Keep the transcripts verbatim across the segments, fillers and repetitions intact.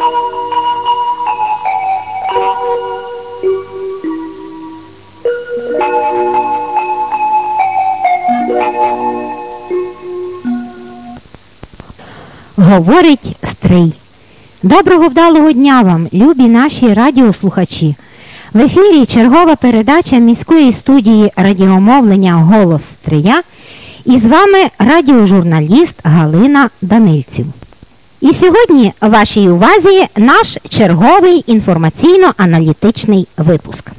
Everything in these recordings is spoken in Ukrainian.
Говорить Стрий. Доброго вдалого дня вам, любі наші радіослухачі. В ефірі чергова передача міської студії радіомовлення «Голос Стрия». І з вами радіожурналіст Галина Данильців. І сьогодні вашій увазі наш черговий інформаційно-аналітичний випуск.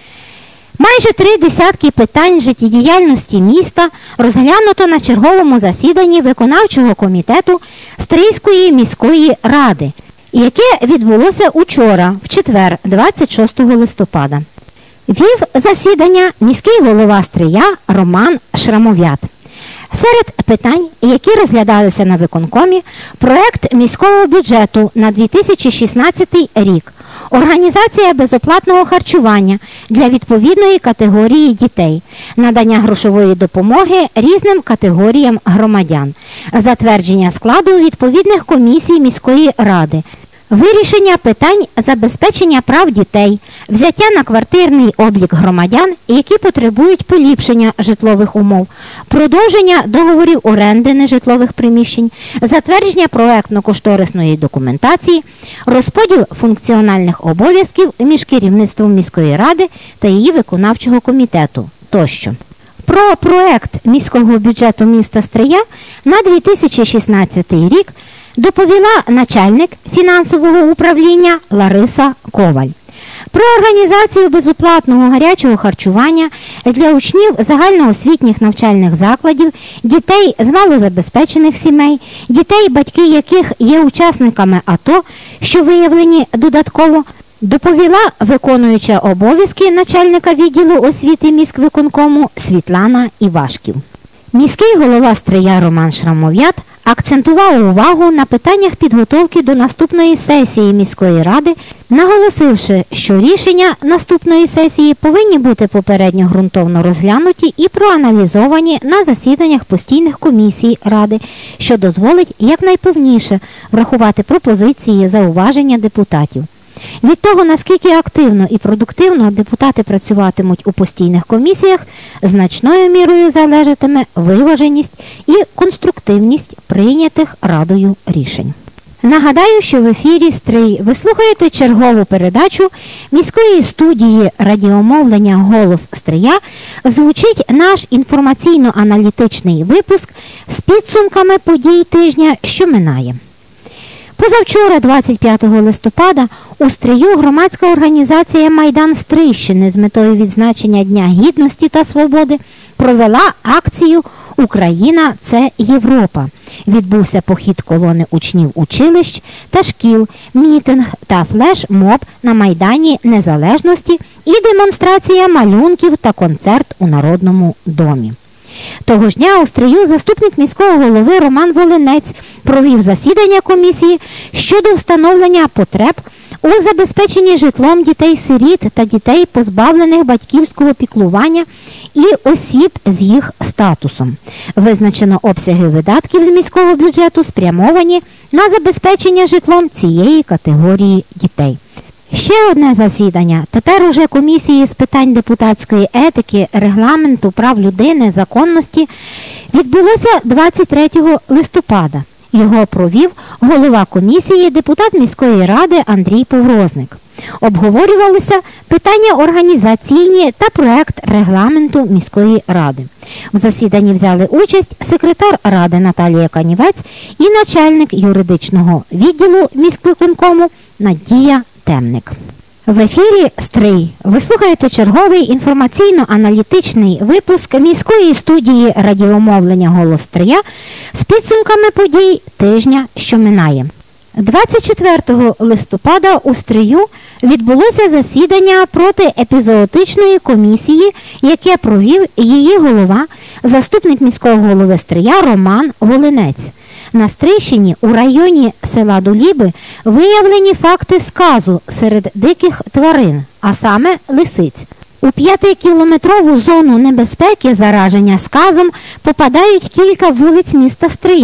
Майже три десятки питань життєдіяльності міста розглянуто на черговому засіданні виконавчого комітету Стрийської міської ради, яке відбулося учора, в четвер, двадцять шостого листопада. Вів засідання міський голова Стрия Роман Шрамов'ят. Серед питань, які розглядалися на виконкомі, проект міського бюджету на дві тисячі шістнадцятий рік, організація безоплатного харчування для відповідної категорії дітей, надання грошової допомоги різним категоріям громадян, затвердження складу відповідних комісій міської ради, вирішення питань забезпечення прав дітей, взяття на квартирний облік громадян, які потребують поліпшення житлових умов, продовження договорів оренди нежитлових приміщень, затвердження проектно-кошторисної документації, розподіл функціональних обов'язків між керівництвом міської ради та її виконавчого комітету тощо. Про проект міського бюджету міста Стрия на дві тисячі шістнадцятий рік доповіла начальник фінансового управління Лариса Коваль. Про організацію безоплатного гарячого харчування для учнів загальноосвітніх навчальних закладів, дітей з малозабезпечених сімей, дітей, батьки яких є учасниками АТО, що виявлені додатково, доповіла виконуюча обов'язки начальника відділу освіти міськвиконкому Світлана Івашків. Міський голова Стрия Роман Шрамов'ят акцентував увагу на питаннях підготовки до наступної сесії міської ради, наголосивши, що рішення наступної сесії повинні бути попередньо ґрунтовно розглянуті і проаналізовані на засіданнях постійних комісій ради, що дозволить якнайповніше врахувати пропозиції, зауваження депутатів. Від того, наскільки активно і продуктивно депутати працюватимуть у постійних комісіях, значною мірою залежатиме виваженість і конструктивність прийнятих Радою рішень. Нагадаю, що в ефірі Стрий ви слухаєте чергову передачу міської студії радіомовлення «Голос Стрия». Звучить наш інформаційно-аналітичний випуск з підсумками подій тижня, що минає. Позавчора, двадцять п'ятого листопада, у Стрию громадська організація «Майдан Стрийщини» з метою відзначення Дня Гідності та Свободи провела акцію «Україна – це Європа». Відбувся похід колони учнів училищ та шкіл, мітинг та флеш-моб на Майдані Незалежності і демонстрація малюнків та концерт у Народному домі. Того ж дня у Стрию заступник міського голови Роман Волинець провів засідання комісії щодо встановлення потреб у забезпеченні житлом дітей-сиріт та дітей, позбавлених батьківського піклування і осіб з їх статусом. Визначено обсяги видатків з міського бюджету, спрямовані на забезпечення житлом цієї категорії дітей. Ще одне засідання, тепер уже комісії з питань депутатської етики, регламенту, прав людини, законності, відбулося двадцять третього листопада. Його провів голова комісії, депутат міської ради Андрій Поврозник. Обговорювалися питання організаційні та проект регламенту міської ради. В засіданні взяли участь секретар ради Наталія Канівець і начальник юридичного відділу міськвиконкому Надія Темник. В ефірі Стрий. Ви слухаєте черговий інформаційно-аналітичний випуск міської студії радіомовлення «Голос Стрия» з підсумками подій тижня, що минає. двадцять четвертого листопада у Стрию відбулося засідання протиепізоотичної комісії, яке провів її голова, заступник міського голови Стрия Роман Волинець. На Стрийщині у районі села Дуліби виявлені факти сказу серед диких тварин, а саме лисиць. У п'ятикілометрову зону небезпеки зараження сказом попадають кілька вулиць міста Стрия.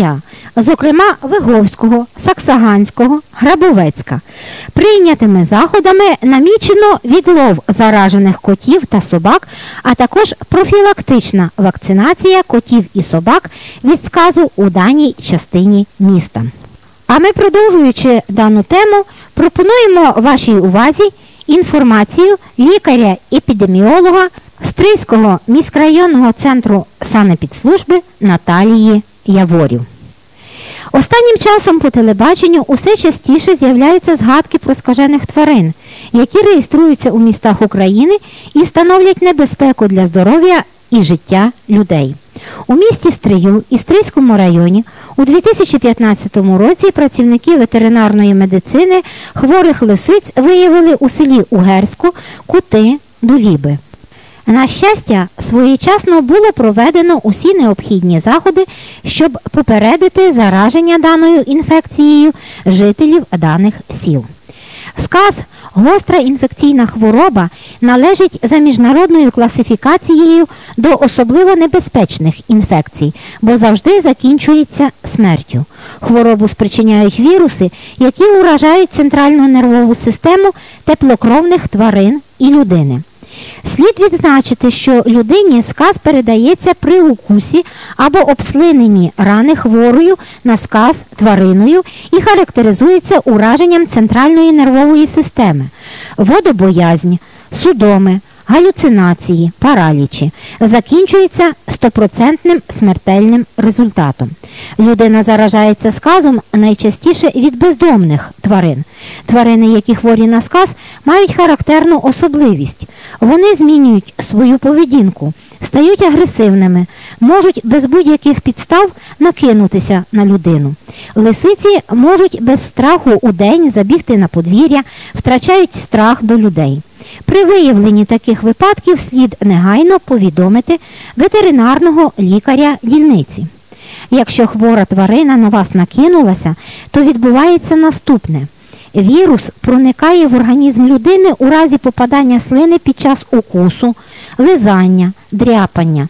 зокрема Виговського, Саксаганського, Грабовецька. Прийнятими заходами намічено відлов заражених котів та собак, а також профілактична вакцинація котів і собак від сказу у даній частині міста. А ми, продовжуючи дану тему, пропонуємо вашій увазі інформацію лікаря-епідеміолога Стрийського міськрайонного центру санепідслужби Наталії Яворів. Останнім часом по телебаченню усе частіше з'являються згадки про скажених тварин, які реєструються у містах України і становлять небезпеку для здоров'я і життя людей. У місті Стрию і Стрийському районі у дві тисячі п'ятнадцятому році працівники ветеринарної медицини хворих лисиць виявили у селі Угерську, Кути, Дуліби. На щастя, своєчасно було проведено усі необхідні заходи, щоб попередити зараження даною інфекцією жителів даних сіл. Сказ «Гостра інфекційна хвороба» належить за міжнародною класифікацією до особливо небезпечних інфекцій, бо завжди закінчується смертю. Хворобу спричиняють віруси, які уражають центральну нервову систему теплокровних тварин і людини. Слід відзначити, що людині сказ передається при укусі або обслиненні рани хворою на сказ твариною і характеризується ураженням центральної нервової системи, водобоязнь, судоми, галюцинації, паралічі. Закінчується стопроцентним смертельним результатом. Людина заражається сказом найчастіше від бездомних тварин. Тварини, які хворі на сказ, мають характерну особливість. Вони змінюють свою поведінку, стають агресивними, можуть без будь-яких підстав накинутися на людину. Лисиці можуть без страху удень забігти на подвір'я, втрачають страх до людей. При виявленні таких випадків слід негайно повідомити ветеринарного лікаря дільниці. Якщо хвора тварина на вас накинулася, то відбувається наступне. Вірус проникає в організм людини у разі попадання слини під час укусу, лизання, дряпання.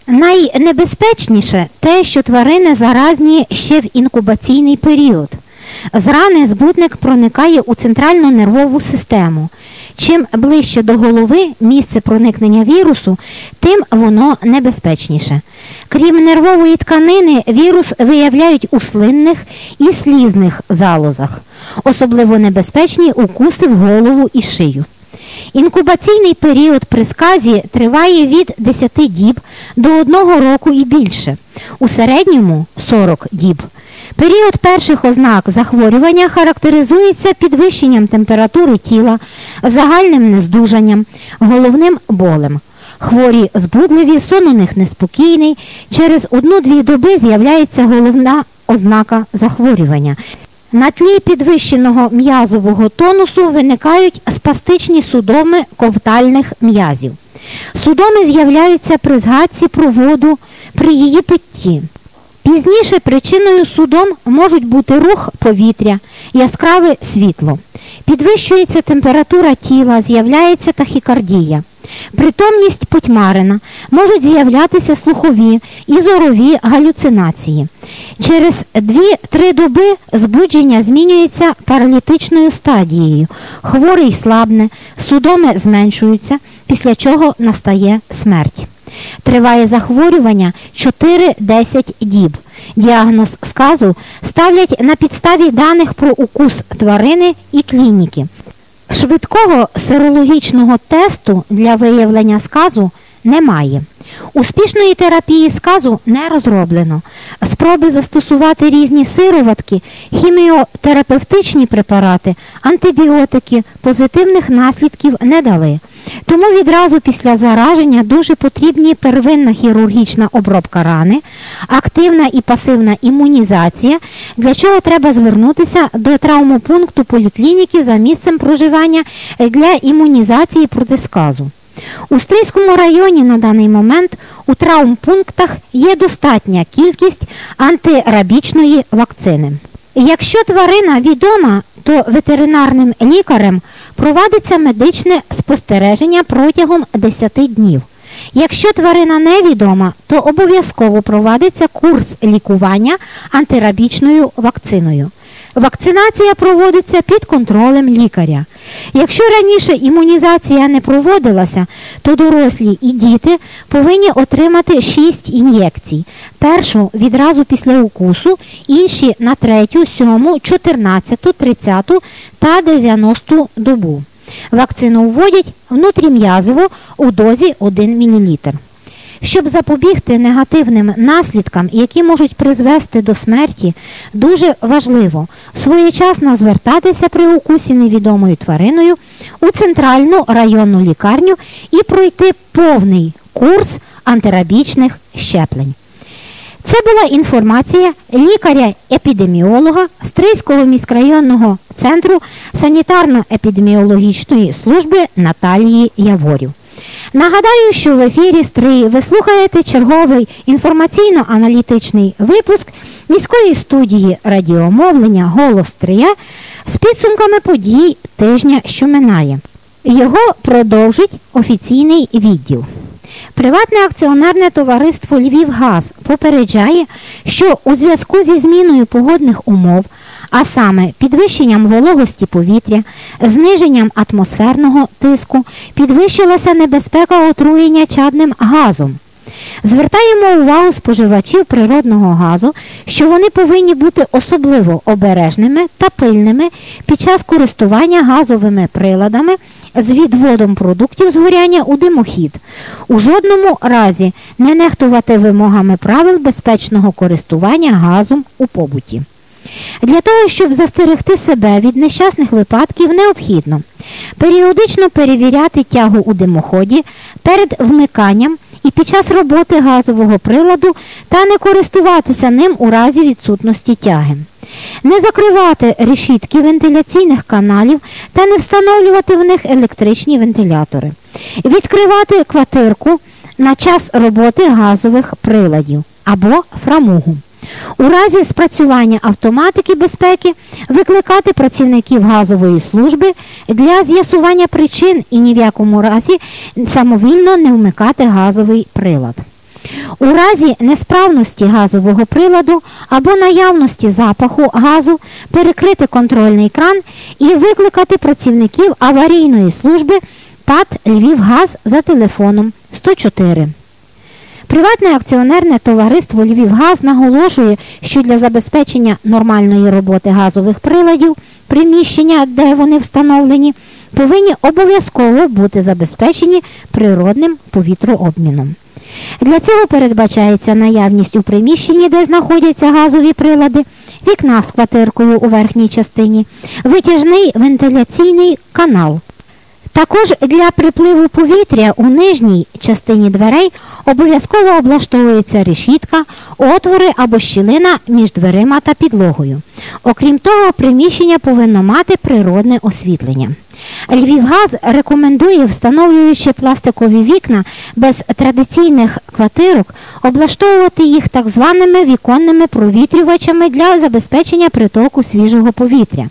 Найнебезпечніше те, що тварини заразні ще в інкубаційний період. З рани збудник проникає у центральну нервову систему. Чим ближче до голови місце проникнення вірусу, тим воно небезпечніше. Крім нервової тканини, вірус виявляють у слинних і слізних залозах. Особливо небезпечні укуси в голову і шию. Інкубаційний період при сказі триває від десяти діб до одного року і більше. У середньому – сорок діб. Період перших ознак захворювання характеризується підвищенням температури тіла, загальним нездужанням, головним болем. Хворі збудливі, сон у них неспокійний, через одну-дві доби з'являється головна ознака захворювання. На тлі підвищеного м'язового тонусу виникають спастичні судоми ковтальних м'язів. Судоми з'являються при згадці про воду при її питті. Пізніше причиною судом можуть бути рух повітря, яскраве світло. Підвищується температура тіла, з'являється тахікардія. Притомність потьмарена, можуть з'являтися слухові і зорові галюцинації. Через дві-три доби збудження змінюється паралітичною стадією. Хворий слабне, судоми зменшуються, після чого настає смерть. Триває захворювання чотири-десять діб. Діагноз сказу ставлять на підставі даних про укус тварини і клініки. Швидкого серологічного тесту для виявлення сказу немає. Успішної терапії сказу не розроблено. Спроби застосувати різні сироватки, хіміотерапевтичні препарати, антибіотики позитивних наслідків не дали. Тому відразу після зараження дуже потрібні первинна хірургічна обробка рани, активна і пасивна імунізація, для чого треба звернутися до травмопункту поліклініки за місцем проживання для імунізації проти сказу. У Стрийському районі на даний момент у травмпунктах є достатня кількість антирабічної вакцини. Якщо тварина відома, то ветеринарним лікарем провадиться медичне спостереження протягом десяти днів. Якщо тварина невідома, то обов'язково проводиться курс лікування антирабічною вакциною. Вакцинація проводиться під контролем лікаря. Якщо раніше імунізація не проводилася, то дорослі і діти повинні отримати шість ін'єкцій. Першу відразу після укусу, інші на третю, сьому, чотирнадцяту, тридцяту та дев'яносту добу. Вакцину вводять внутрім'язово у дозі один мілілітр. Щоб запобігти негативним наслідкам, які можуть призвести до смерті, дуже важливо своєчасно звертатися при укусі невідомою твариною у центральну районну лікарню і пройти повний курс антирабічних щеплень. Це була інформація лікаря-епідеміолога Стрийського міськрайонного центру санітарно-епідеміологічної служби Наталії Яворів. Нагадаю, що в ефірі Стрий ви слухаєте черговий інформаційно-аналітичний випуск міської студії радіомовлення «Голос Стрия» з підсумками подій тижня, що минає. Його продовжить офіційний відділ. Приватне акціонерне товариство «Львівгаз» попереджає, що у зв'язку зі зміною погодних умов, а саме підвищенням вологості повітря, зниженням атмосферного тиску, підвищилася небезпека отруєння чадним газом. Звертаємо увагу споживачів природного газу, що вони повинні бути особливо обережними та пильними під час користування газовими приладами з відводом продуктів згоряння у димохід. У жодному разі не нехтувати вимогами правил безпечного користування газом у побуті. Для того, щоб застерегти себе від нещасних випадків, необхідно періодично перевіряти тягу у димоході перед вмиканням і під час роботи газового приладу та не користуватися ним у разі відсутності тяги. Не закривати решітки вентиляційних каналів та не встановлювати в них електричні вентилятори. Відкривати квартирку на час роботи газових приладів або фрамугу. У разі спрацювання автоматики безпеки викликати працівників газової служби для з'ясування причин і ні в якому разі самовільно не вмикати газовий прилад. У разі несправності газового приладу або наявності запаху газу перекрити контрольний кран і викликати працівників аварійної служби ПАТ «Львівгаз» за телефоном сто чотири. Приватне акціонерне товариство «Львівгаз» наголошує, що для забезпечення нормальної роботи газових приладів, приміщення, де вони встановлені, повинні обов'язково бути забезпечені природним повітрообміном. Для цього передбачається наявність у приміщенні, де знаходяться газові прилади, вікна з квартиркою у верхній частині, витяжний вентиляційний канал. Також для припливу повітря у нижній частині дверей обов'язково облаштовується решітка, отвори або щілина між дверима та підлогою. Окрім того, приміщення повинно мати природне освітлення. «Львівгаз» рекомендує, встановлюючи пластикові вікна без традиційних квартирок, облаштовувати їх так званими віконними провітрювачами для забезпечення притоку свіжого повітря.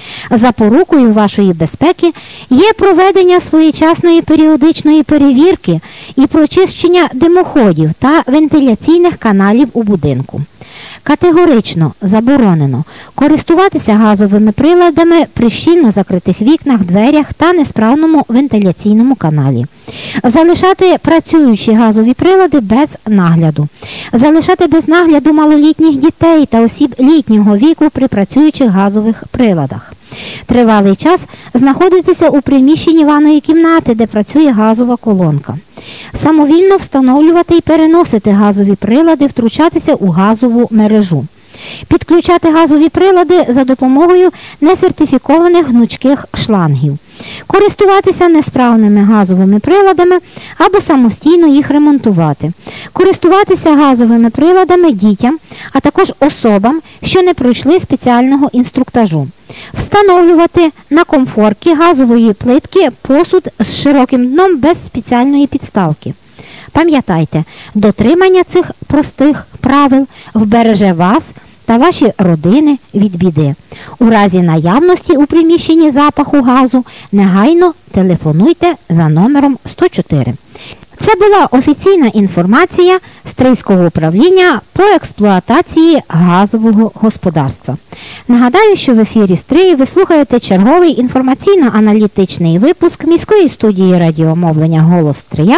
Запорукою вашої безпеки є проведення своєчасної періодичної перевірки і прочищення димоходів та вентиляційних каналів у будинку. Категорично заборонено користуватися газовими приладами при щільно закритих вікнах, дверях та несправному вентиляційному каналі. Залишати працюючі газові прилади без нагляду. Залишати без нагляду малолітніх дітей та осіб літнього віку при працюючих газових приладах. Тривалий час знаходитися у приміщенні ванної кімнати, де працює газова колонка. Самовільно встановлювати і переносити газові прилади, втручатися у газову мережу. Підключати газові прилади за допомогою несертифікованих гнучких шлангів. Користуватися несправними газовими приладами або самостійно їх ремонтувати. Користуватися газовими приладами дітям, а також особам, що не пройшли спеціального інструктажу. Встановлювати на комфорки газової плитки посуд з широким дном без спеціальної підставки. Пам'ятайте, дотримання цих простих правил вбереже вас та ваші родини від біди. У разі наявності у приміщенні запаху газу негайно телефонуйте за номером сто чотири. Це була офіційна інформація Стрийського управління по експлуатації газового господарства. Нагадаю, що в ефірі Стрий ви слухаєте черговий інформаційно-аналітичний випуск міської студії радіомовлення «Голос Стрия»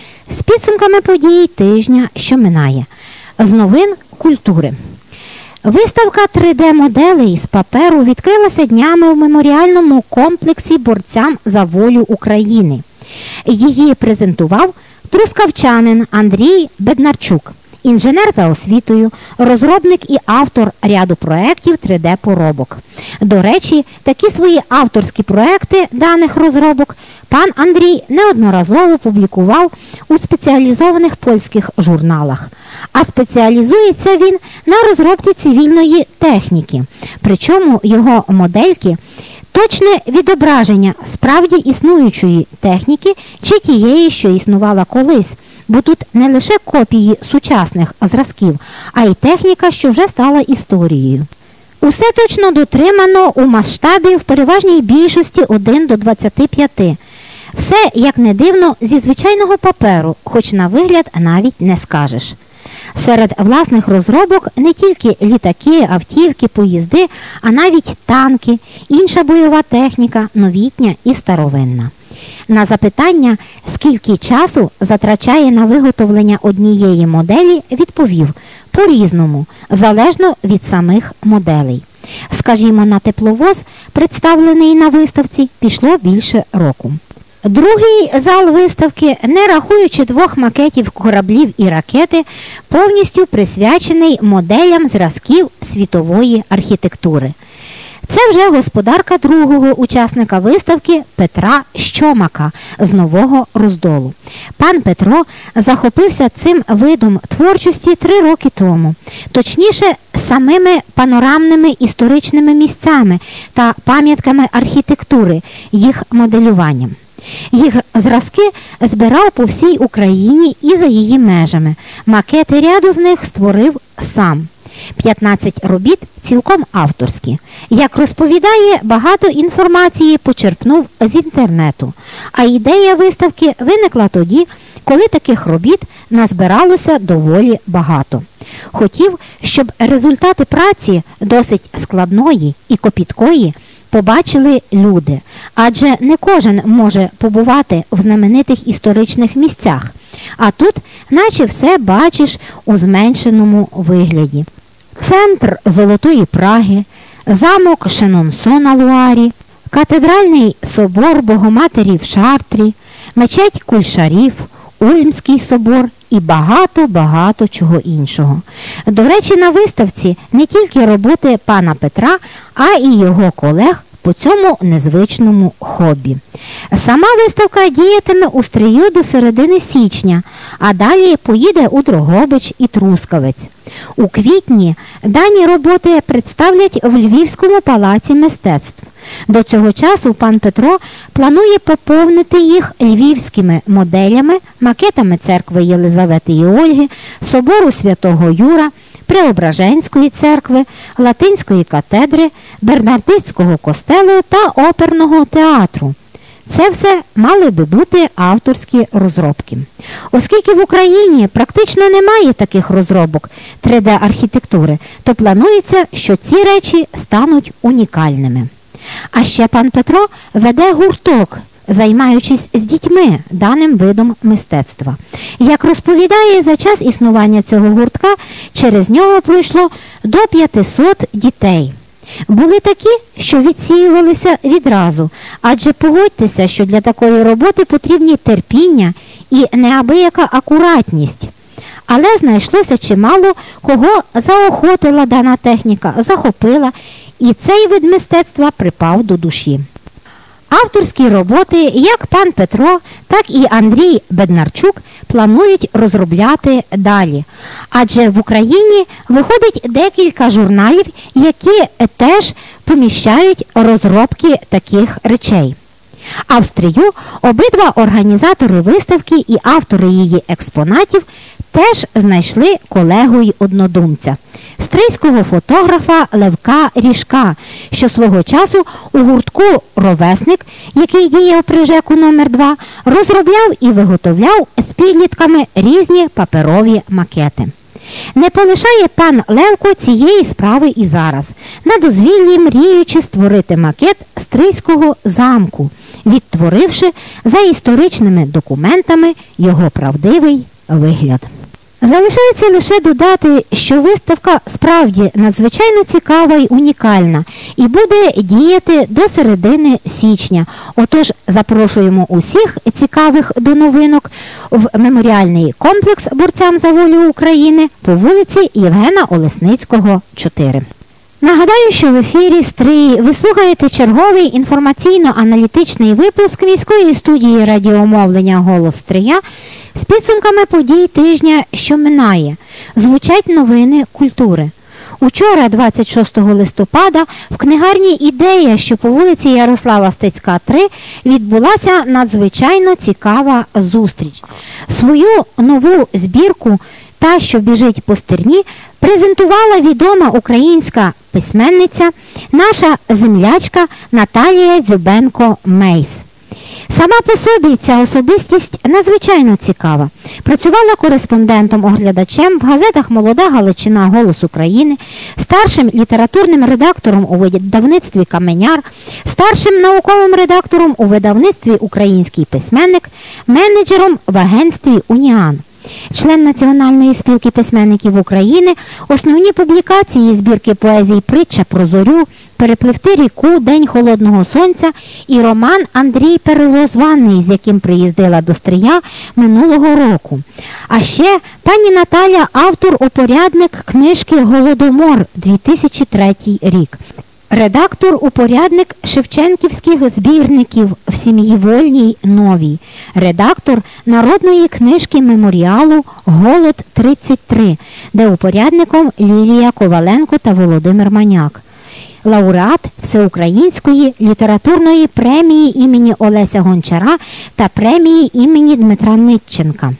з підсумками подій тижня, що минає. З новин культури. Виставка три де-моделей з паперу відкрилася днями в меморіальному комплексі борцям за волю України. Її презентував трускавчанин Андрій Беднарчук, інженер за освітою, розробник і автор ряду проєктів три де-поробок. До речі, такі свої авторські проєкти даних розробок пан Андрій неодноразово публікував у спеціалізованих польських журналах. А спеціалізується він на розробці цивільної техніки. Причому його модельки – точне відображення справді існуючої техніки чи тієї, що існувала колись. Бо тут не лише копії сучасних зразків, а й техніка, що вже стала історією. Усе точно дотримано у масштабі в переважній більшості один до двадцяти п'яти. Все, як не дивно, зі звичайного паперу, хоч на вигляд навіть не скажеш. Серед власних розробок не тільки літаки, автівки, поїзди, а навіть танки, інша бойова техніка, новітня і старовинна. На запитання, скільки часу затрачає на виготовлення однієї моделі, відповів – по-різному, залежно від самих моделей. Скажімо, на тепловоз, представлений на виставці, пішло більше року. Другий зал виставки, не рахуючи двох макетів кораблів і ракети, повністю присвячений моделям зразків світової архітектури. Це вже господарка другого учасника виставки Петра Щомака з Нового Роздолу. Пан Петро захопився цим видом творчості три роки тому. Точніше, самими панорамними історичними місцями та пам'ятками архітектури, їх моделюванням. Їх зразки збирав по всій Україні і за її межами. Макети ряду з них створив сам. п'ятнадцять робіт цілком авторські. Як розповідає, багато інформації почерпнув з інтернету. А ідея виставки виникла тоді, коли таких робіт назбиралося доволі багато. Хотів, щоб результати праці досить складної і копіткої побачили люди, адже не кожен може побувати в знаменитих історичних місцях, а тут наче все бачиш у зменшеному вигляді. Центр Золотої Праги, замок Шенонсо на Луарі, катедральний собор Богоматері в Шартрі, мечеть Кульшарів, Ульмський собор і багато-багато чого іншого. До речі, на виставці не тільки роботи пана Петра, а і його колег по цьому незвичному хобі. Сама виставка діятиме у Стрию до середини січня, а далі поїде у Дрогобич і Трускавець. У квітні дані роботи представлять в Львівському палаці мистецтв. До цього часу пан Петро планує поповнити їх львівськими моделями, макетами церкви Єлизавети і Ольги, собору Святого Юра, Преображенської церкви, Латинської катедри, Бернардинського костелу та оперного театру. Це все мали би бути авторські розробки. Оскільки в Україні практично немає таких розробок три де-архітектури, то планується, що ці речі стануть унікальними. А ще пан Петро веде гурток, займаючись з дітьми даним видом мистецтва. Як розповідає, за час існування цього гуртка через нього пройшло до п'ятисот дітей. Були такі, що відсіювалися відразу, адже погодьтеся, що для такої роботи потрібні терпіння і неабияка акуратність. Але знайшлося чимало, кого заохотила дана техніка, захопила, і цей вид мистецтва припав до душі. Авторські роботи як пан Петро, так і Андрій Беднарчук планують розробляти далі. Адже в Україні виходить декілька журналів, які теж поміщають розробки таких речей. А в Стрию обидва організатори виставки і автори її експонатів теж знайшли колегу й однодумця – стрийського фотографа Левка Ріжка, що свого часу у гуртку «Ровесник», який діяв при ЖЕКу номер два, розробляв і виготовляв з підлітками різні паперові макети. Не полишає пан Левко цієї справи і зараз, на дозвіллі мріючи створити макет Стрийського замку, відтворивши за історичними документами його правдивий вигляд. Залишається лише додати, що виставка справді надзвичайно цікава й унікальна і буде діяти до середини січня. Отож, запрошуємо усіх цікавих до новинок в меморіальний комплекс борцям за волю України по вулиці Євгена Олесницького, чотири. Нагадаю, що в ефірі Стрий ви слухаєте черговий інформаційно-аналітичний випуск міської студії радіомовлення «Голос Стрия» з підсумками подій тижня, що минає. Звучать новини культури. Учора, двадцять шостого листопада, в книгарні «Ідея», що по вулиці Ярослава Стецька, три, відбулася надзвичайно цікава зустріч. Свою нову збірку «Та, що біжить по стерні» презентувала відома українська письменниця, наша землячка Наталія Дзюбенко-Мейс. Сама по собі ця особистість надзвичайно цікава. Працювала кореспондентом-оглядачем в газетах «Молода Галичина», «Голос України», старшим літературним редактором у видавництві «Каменяр», старшим науковим редактором у видавництві «Український письменник», менеджером в агентстві «Уніан». Член Національної спілки письменників України, основні публікації збірки поезій «Притча про зорю», «Перепливти ріку», «День холодного сонця» і роман «Андрій Перелозваний», з яким приїздила до Стрия минулого року. А ще пані Наталя – автор-упорядник книжки «Голодомор» дві тисячі третій рік. Редактор-упорядник шевченківських збірників «В сім'ї вольній новій», редактор народної книжки меморіалу «Голод тридцять три», де упорядником Лілія Коваленко та Володимир Маняк. Лауреат Всеукраїнської літературної премії імені Олеся Гончара та премії імені Дмитра Нитченка.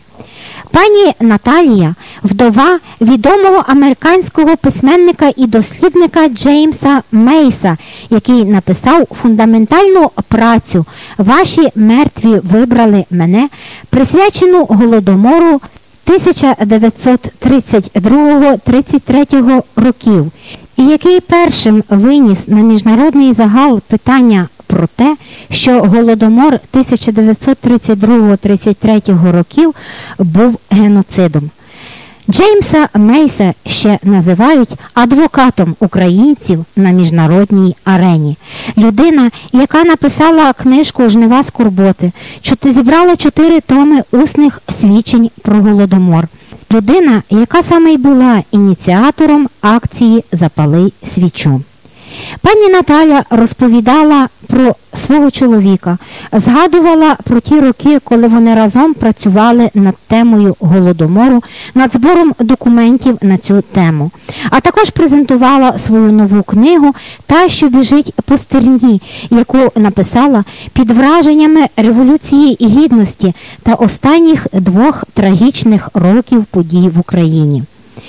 Пані Наталія – вдова відомого американського письменника і дослідника Джеймса Мейса, який написав фундаментальну працю «Ваші мертві вибрали мене», присвячену Голодомору тисяча дев'ятсот тридцять другого — тридцять третього років, і який першим виніс на міжнародний загал питання про те, що Голодомор тисяча дев'ятсот тридцять другого — тридцять третього років був геноцидом. Джеймса Мейса ще називають адвокатом українців на міжнародній арені. Людина, яка написала книжку «Жнива скорботи», зібрала чотири томи усних свідчень про Голодомор. Людина, яка саме й була ініціатором акції «Запали свічу». Пані Наталя розповідала про свого чоловіка, згадувала про ті роки, коли вони разом працювали над темою Голодомору, над збором документів на цю тему. А також презентувала свою нову книгу «Та, що біжить по стерні», яку написала під враженнями Революції Гідності та останніх двох трагічних років подій в Україні.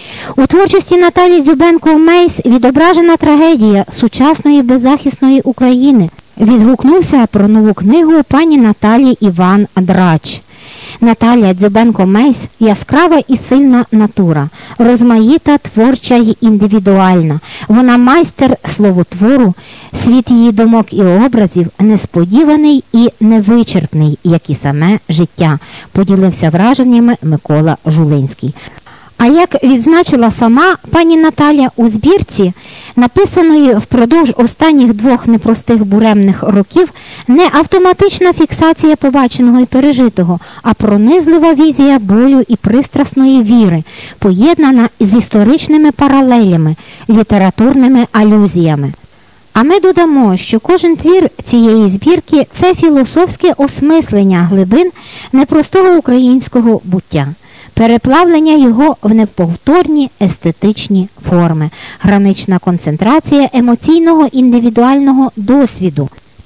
У творчості Наталії Дзюбенко-Мейс відображена трагедія сучасної беззахисної України. Відгукнувся про нову книгу пані Наталі Іван Драч. Наталія Дзюбенко-Мейс – яскрава і сильна натура, розмаїта, творча й індивідуальна. Вона майстер словотвору, світ її думок і образів несподіваний і невичерпний, як і саме життя, поділився враженнями Микола Жулинський. А як відзначила сама пані Наталя у збірці, написаної впродовж останніх двох непростих буремних років, не автоматична фіксація побаченого і пережитого, а пронизлива візія болю і пристрасної віри, поєднана з історичними паралелями, літературними алюзіями. А ми додамо, що кожен твір цієї збірки – це філософське осмислення глибин непростого українського буття. Переплавлення його в неповторні естетичні форми, гранична концентрація емоційного індивідуального досвіду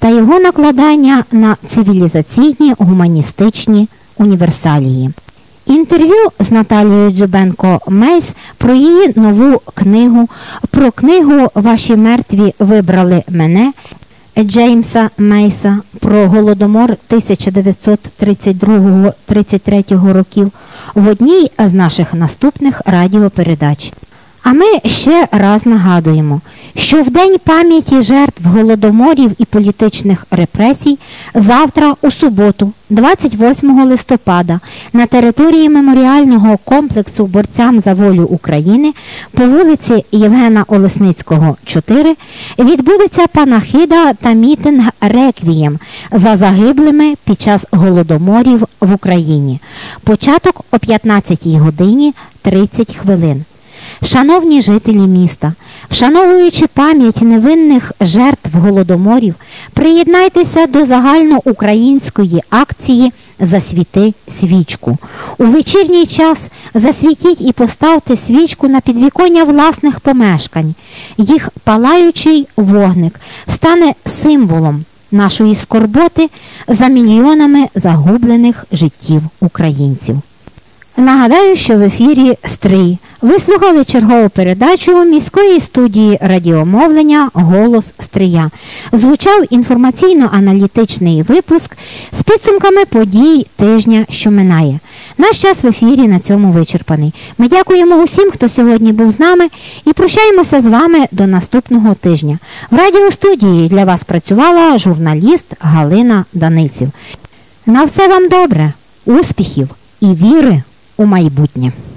та його накладання на цивілізаційні гуманістичні універсалії. Інтерв'ю з Наталією Дзюбенко-Мейс про її нову книгу, про книгу «Ваші мертві вибрали мене» Джеймса Мейса про Голодомор тисяча дев'ятсот тридцять другого - тридцять третього років в одній з наших наступних радіопередач. А ми ще раз нагадуємо, що в День пам'яті жертв голодоморів і політичних репресій завтра, у суботу, двадцять восьмого листопада, на території меморіального комплексу борцям за волю України по вулиці Євгена Олесницького, чотири, відбудеться панахида та мітинг «Реквієм» за загиблими під час голодоморів в Україні. Початок о п'ятнадцятій годині тридцять хвилин. Шановні жителі міста, вшановуючи пам'ять невинних жертв голодоморів, приєднайтеся до загальноукраїнської акції «Засвіти свічку». У вечірній час засвітіть і поставте свічку на підвіконня власних помешкань. Їх палаючий вогник стане символом нашої скорботи за мільйонами загублених життів українців. Нагадаю, що в ефірі «Стрий». Ви слухали чергову передачу міської студії радіомовлення «Голос Стрия». Звучав інформаційно-аналітичний випуск з підсумками подій тижня, що минає. Наш час в ефірі на цьому вичерпаний. Ми дякуємо усім, хто сьогодні був з нами, і прощаємося з вами до наступного тижня. В радіостудії для вас працювала журналіст Галина Данильців. На все вам добре, успіхів і віри у майбутнє.